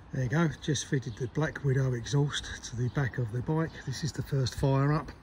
There you go, just fitted the Black Widow exhaust to the back of the bike. This is the first fire up.